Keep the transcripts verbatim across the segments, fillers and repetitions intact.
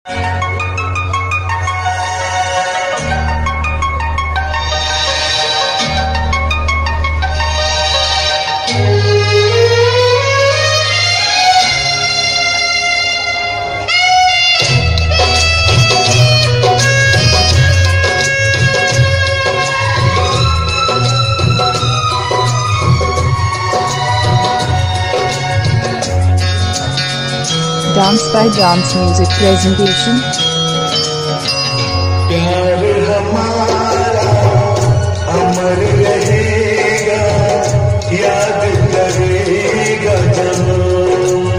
Dance by Dance Music Presentation। प्यार हमारा अमर रहेगा, याद करेगा जहां।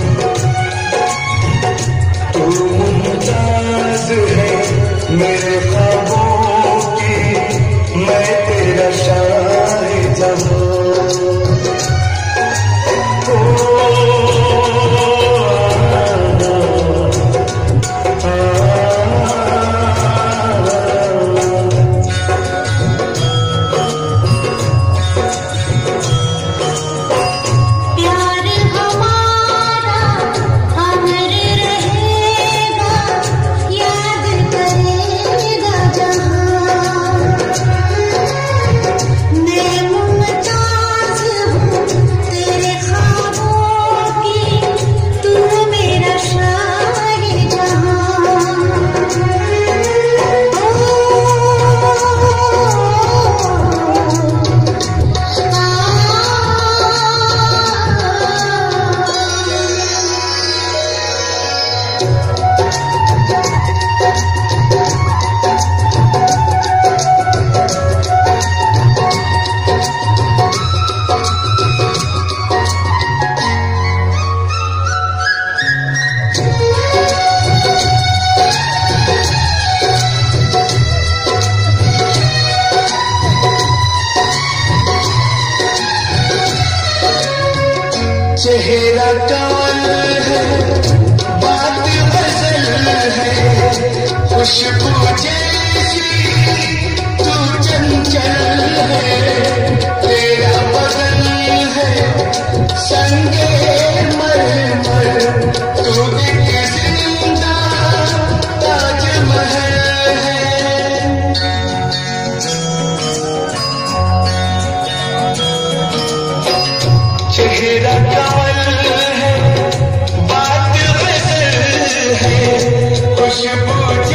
तू मुमताज है मेरे ख्वाबों की, मैं तेरा शाहजहां। चेहरा काल है, बात गजल है, खुशबू जैसी तू चंचल है। तेरा बदन है संगे मरमर, तू एक जिंदा ताजमहल है। चेहरा काल है, बात गजल है, खुशबू